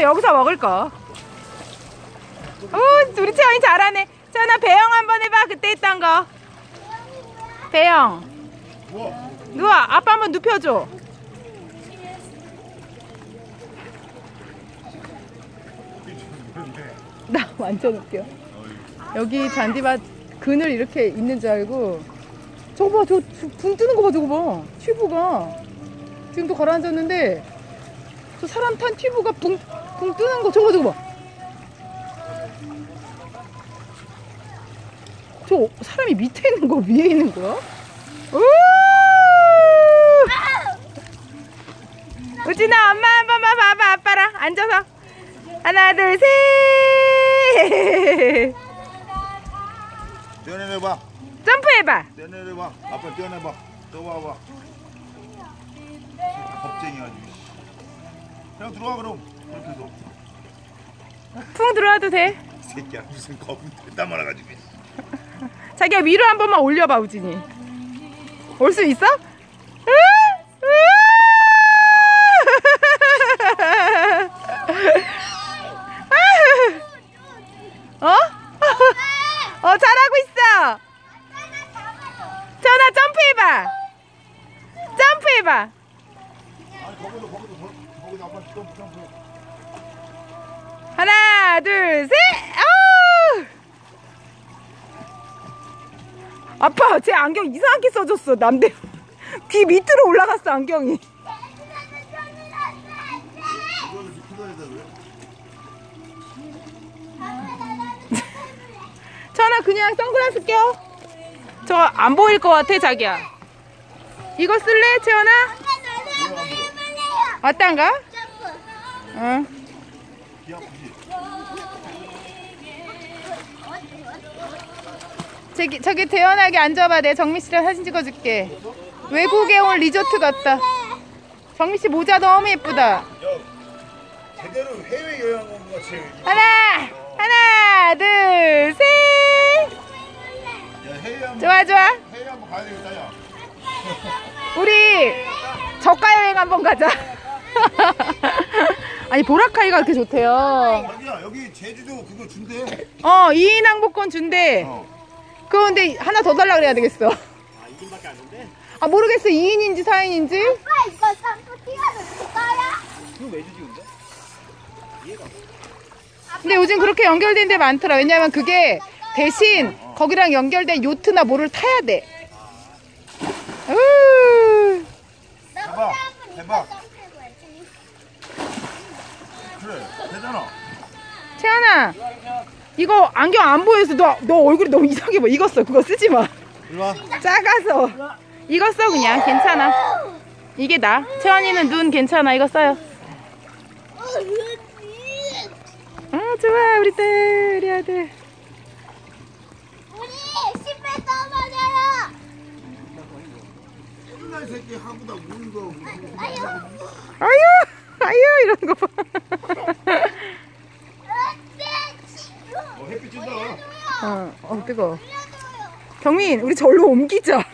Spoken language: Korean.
여기서 먹을 거. 오, 우리 채원이 잘하네. 채원아, 배영 한번 해봐. 그때 했던 거. 배영. 누워. 아빠 한번 눕혀줘. 나 완전 웃겨. 여기 잔디밭 그늘 이렇게 있는 줄 알고. 저거 봐, 저 붕 뜨는 거 봐, 저거 봐. 튜브가. 지금도 가라앉았는데, 저 사람 탄 튜브가 붕 뜨는 거, 저거 봐. 저 사람이 밑에 있는 거, 위에 있는 거야? 우진아, 엄마 한 번만 봐봐. 아빠랑 앉아서. 하나, 둘, 셋. 뛰어내봐. 점프해봐. 뛰어내봐. 아빠 뛰어내봐. 또 봐봐. 겁쟁이야. 그냥 들어와 그럼. 그렇게 해서. 풍 들어와도 돼. 이 새끼야 무슨 겁이 됐다 말아가지고. 자기야, 위로 한 번만 올려봐. 우진이 올 수 있어? 잘하고 있어. 전화 점프해봐. 점프해봐. 하나, 둘, 셋. 아빠, 제 안경 이상하게 써줬어. 남대로 귀 밑으로 올라갔어, 안경이. 천아, 그냥 선글라스 껴. 저 안 보일 것 같아, 자기야. 이거 쓸래, 채원아? 어떤가? 응. 저기 태연하게 앉아봐. 내 정미씨랑 사진 찍어줄게. 외국에 온 리조트 같다. 정미씨 모자 너무 예쁘다. 제대로 해외여행 온 것 같이. 하나, 둘, 셋. 좋아. 해외 한번 가야 되겠다, 야. 우리 저가 여행 한번 가자. 아니, 보라카이가 그렇게 좋대요. 자기야, 여기 제주도 그거 준대. 2인 항복권 준대. 그런데 하나 더 달라 그래야 되겠어. 2인밖에 안 준대? 모르겠어. 2인인지 4인인지. 아빠 이거 샴푸 띄워줄 거야? 그거 왜 주지 근데? 이해가 근데 요즘 그렇게 연결된 데 많더라. 왜냐면 그게 대신 거기랑 연결된 요트나 뭐를 타야 돼. 해봐. 그래, 되잖아. 채연아, 이거 안경 안 보여서 너 얼굴이 너무 이상해 보여. 이거 써. 그거 쓰지 마. 일로와. 작아서. 이거 써. 그냥 괜찮아. 이게 나. 채연이는 눈 괜찮아. 이거 써요. 좋아. 우리 아들. 우리 10배 떠먹어요. 이 새끼 하고다 우는 거. 아유 이런 거 봐. 햇빛 찐다. 뜨거워. 경민, 우리 절로 옮기자.